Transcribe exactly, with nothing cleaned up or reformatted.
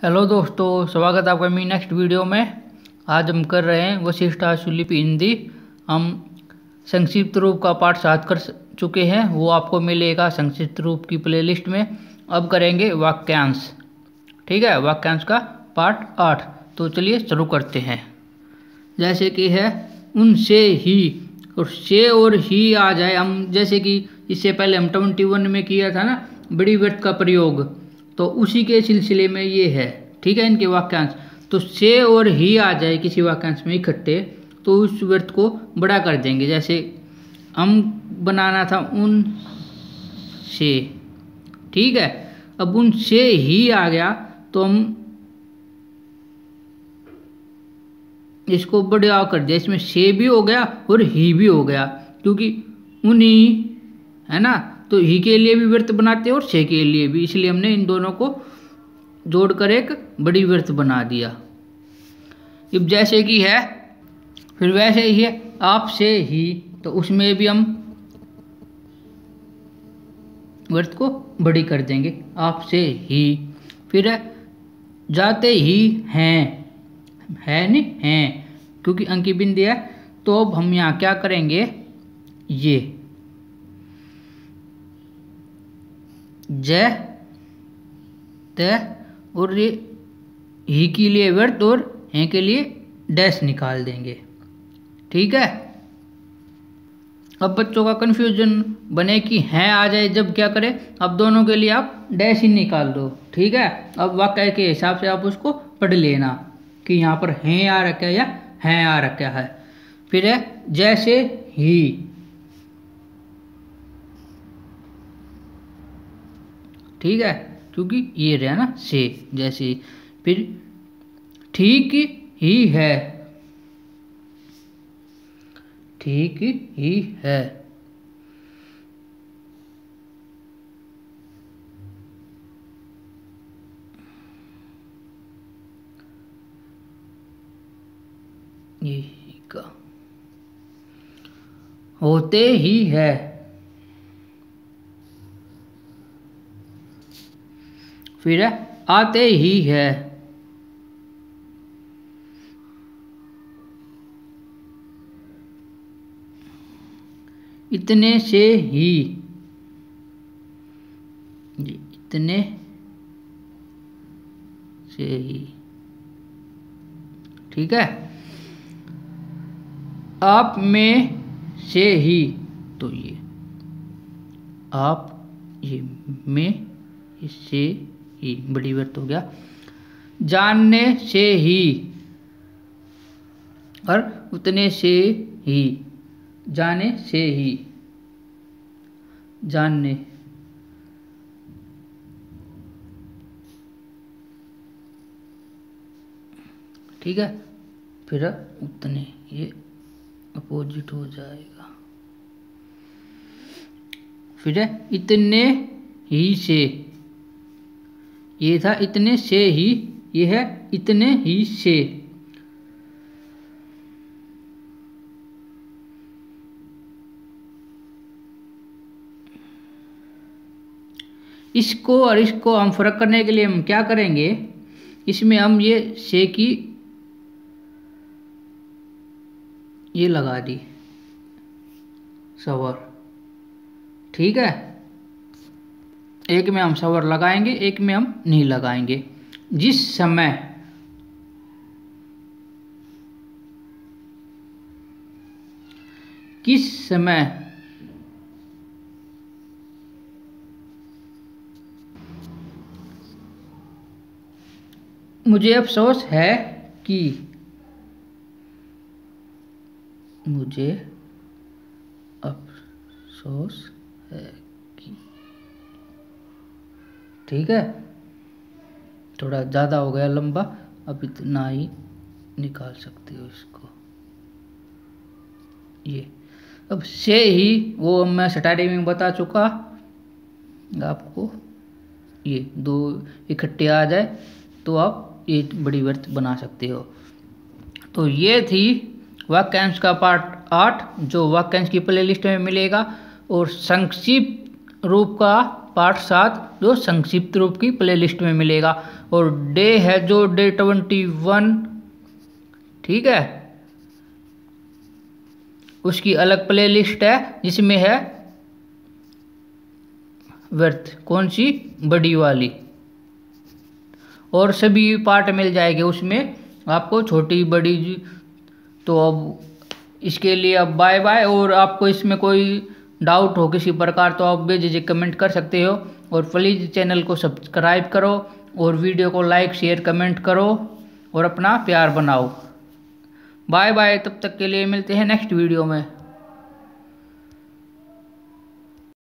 Hello दोस्तों, स्वागत है आपका मेरी नेक्स्ट वीडियो में। आज हम कर रहे हैं वशिष्ठ आशुलिपि हिंदी। हम संक्षिप्त रूप का पाठ सात कर चुके हैं, वो आपको मिलेगा संक्षिप्त रूप की प्लेलिस्ट में। अब करेंगे वाक्यांश। ठीक है, वाक्यांश का पाठ आठ। तो चलिए शुरू करते हैं। जैसे कि है उनसे ही, और से और ही आ जाए। हम जैसे कि इससे पहले हम ट्वेंटी वन में किया था ना बड़ी व्रत का प्रयोग, तो उसी के सिलसिले में ये है। ठीक है, इनके वाक्यांश। तो से और ही आ जाए किसी वाक्यांश में इकट्ठे, तो उस व्रत को बड़ा कर देंगे। जैसे हम बनाना था उन से, ठीक है। अब उन से ही आ गया तो हम इसको बड़ा कर दिया। इसमें से भी हो गया और ही भी हो गया, क्योंकि उन्हीं है ना, तो ही के लिए भी व्रत बनाते हैं और से के लिए भी, इसलिए हमने इन दोनों को जोड़कर एक बड़ी व्रत बना दिया। अब जैसे कि है फिर वैसे ही है आपसे ही, तो उसमें भी हम व्रत को बड़ी कर देंगे, आपसे ही। फिर है जाते ही हैं, है नहीं हैं, क्योंकि अंकी बिंदी है। तो अब हम यहाँ क्या करेंगे, ये जय त और ये ही के लिए व्रत और हैं के लिए डैश निकाल देंगे। ठीक है। अब बच्चों का कंफ्यूजन बने कि हैं आ जाए जब क्या करें, अब दोनों के लिए आप डैश ही निकाल दो। ठीक है। अब वाक्य के हिसाब से आप उसको पढ़ लेना कि यहाँ पर हैं आ रखा है या हैं आ रखा है। फिर है जैसे ही, ठीक है, क्योंकि ये रहा ना से, जैसे। फिर ठीक ही है, ठीक ही है। ये का होते ही है, फिर है आते ही है, इतने से ही, इतने से ही। ठीक है। आप में से ही, तो ये आप, ये में, इससे ही बड़ी व्रत हो गया। जानने से ही और उतने से ही, जाने से ही, जानने। ठीक है। फिर उतने, ये अपोजिट हो जाएगा। फिर है इतने ही से, ये था इतने से ही, ये है इतने ही से। इसको और इसको हम फर्क करने के लिए हम क्या करेंगे, इसमें हम ये से की ये लगा दी सवर। ठीक है। एक में हम सवर लगाएंगे, एक में हम नहीं लगाएंगे। जिस समय, किस समय, मुझे अफसोस है कि, मुझे अफसोस है कि। ठीक है, थोड़ा ज़्यादा हो गया लंबा, अब इतना ही निकाल सकते हो इसको। ये अब से ही, वो मैं स्टार्टिंग में बता चुका आपको, ये दो इकट्ठे आ जाए तो आप ये बड़ी व्रत बना सकते हो। तो ये थी वाक्यांश का पार्ट आठ, जो वाक्यांश की प्लेलिस्ट में मिलेगा। और संक्षिप्त रूप का पार्ट सात जो संक्षिप्त रूप की प्लेलिस्ट में मिलेगा। और डे है जो डे ट्वेंटी वन, ठीक है, उसकी अलग प्लेलिस्ट है जिसमें है व्यर्थ, कौन सी, बड़ी वाली। और सभी पार्ट मिल जाएंगे उसमें आपको, छोटी बड़ी। तो अब इसके लिए अब बाय बाय। और आपको इसमें कोई डाउट हो किसी प्रकार तो आप बेझिझक कमेंट कर सकते हो। और प्लीज़ चैनल को सब्सक्राइब करो और वीडियो को लाइक शेयर कमेंट करो और अपना प्यार बनाओ। बाय बाय, तब तक के लिए मिलते हैं नेक्स्ट वीडियो में।